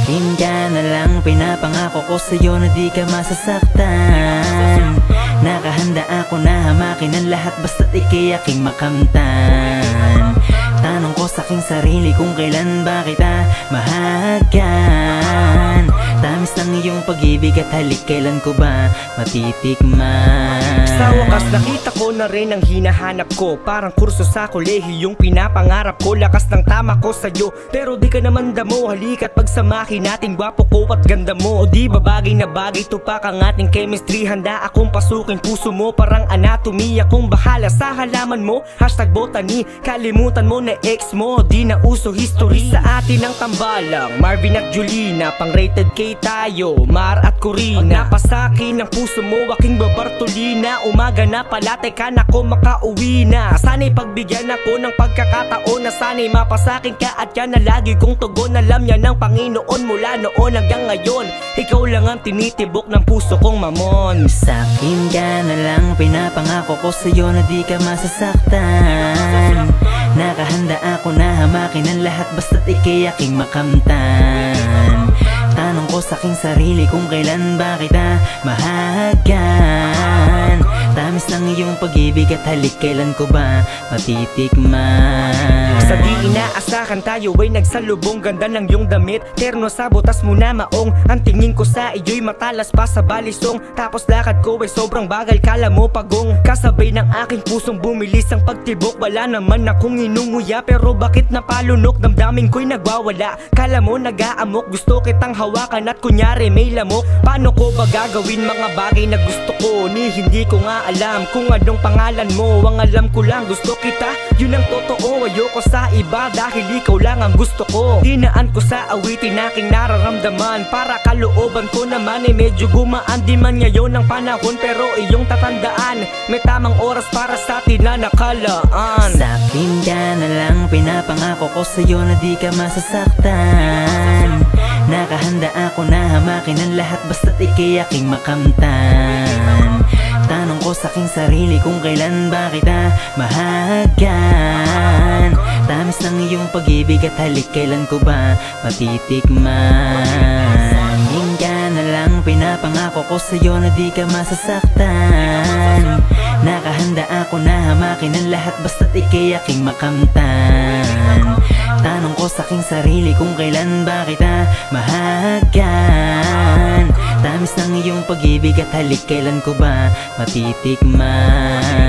Sa'kin ka na lang, pinapangako ko sa'yo na di ka masasaktan. Nakahanda ako na hamakin ang lahat basta't ika'y aking makamtan. Tanong ko sa'king sarili kung kailan ba kita mahahagan. Tamis ng iyong pag-ibig at halik, kailan ko ba matitikman? Sa wakas nakita ko na rin ang hinahanap ko. Parang kurso sa kolehiyong pinapangarap ko. Lakas ng tama ko sa'yo, pero di ka naman damo. Halika't pagsamahin natin, gwapo ko at ganda mo. O di ba bagay na bagay, tupak ang ating chemistry. Handa akong pasukin puso mo, parang anatomy. Akong bahala sa halaman mo, hashtag botany. Kalimutan mo na ex mo, di na uso history. Sa atin ang tambalang, Marvin at Julina. Pang rated K tayo, Mar at Corina. Napasakin ng puso mo, aking babartolina. Umaga na pala, teka na ko makauwi na. Sana'y pagbigyan ako ng pagkakataon na sana'y mapasakin ka at yan na lagi kong tugon. Alam niya ng Panginoon mula noon hanggang ngayon. Ikaw lang ang tinitibok ng puso kong mamon. Sa'kin ka na lang, pinapangako ko sa'yo na di ka masasaktan. Nakahanda ako na hamakin ang lahat basta't ika'y aking makamtan. Tanong ko sa'king sarili kung kailan ba kita mahahagan. Tamis ng iyong pag-ibig at halik, kailan ko ba matitikman? Sa di inaasahan tayo ay nagsalubong. Ganda ng iyong damit, terno sa butas mo na maong. Ang tingin ko sa iyo'y matalas pa sa balisong. Tapos lakad ko ay sobrang bagal, kala mo pagong. Kasabay ng aking pusong bumilis ang pagtibok. Wala naman akong inunguya, pero bakit napalunok? Damdamin ko'y nagwawala, kala mo nag-aamok. Gusto kitang hawakan at kunyari may lamok. Paano ko ba gagawin mga bagay na gusto ko? Ni hindi ko nga alam kung anong pangalan mo. Ang alam ko lang gusto kita, yun ang totoo. Ayoko sa iba dahil ikaw lang ang gusto ko. Dinaan ko sa awitin aking nararamdaman. Para kalooban ko naman ay medyo gumaan. Di man ngayon ang panahon, pero iyong tatandaan, may tamang oras para sa atin na nakalaan. Sa'kin ka na lang, pinapangako ko sa'yo na di ka masasaktan. Nakahanda ako na hamakin ang lahat basta't ika'y aking makamtan. Tanong ko sa'king sarili kung kailan ba kita mahahagan. Tamis ng iyong pag-ibig at halik, kailan ko ba matitikman? Sa'kin ka na lang, pinapangako ko sa'yo na di ka masasaktan. Nakahanda ako na hamakin ang lahat basta't ika'y aking makamtan. Tanong ko sa'king sarili kung kailan ba kita mahahagan. Tamis ng iyong pag-ibig at halik, kailan ko ba matitikman?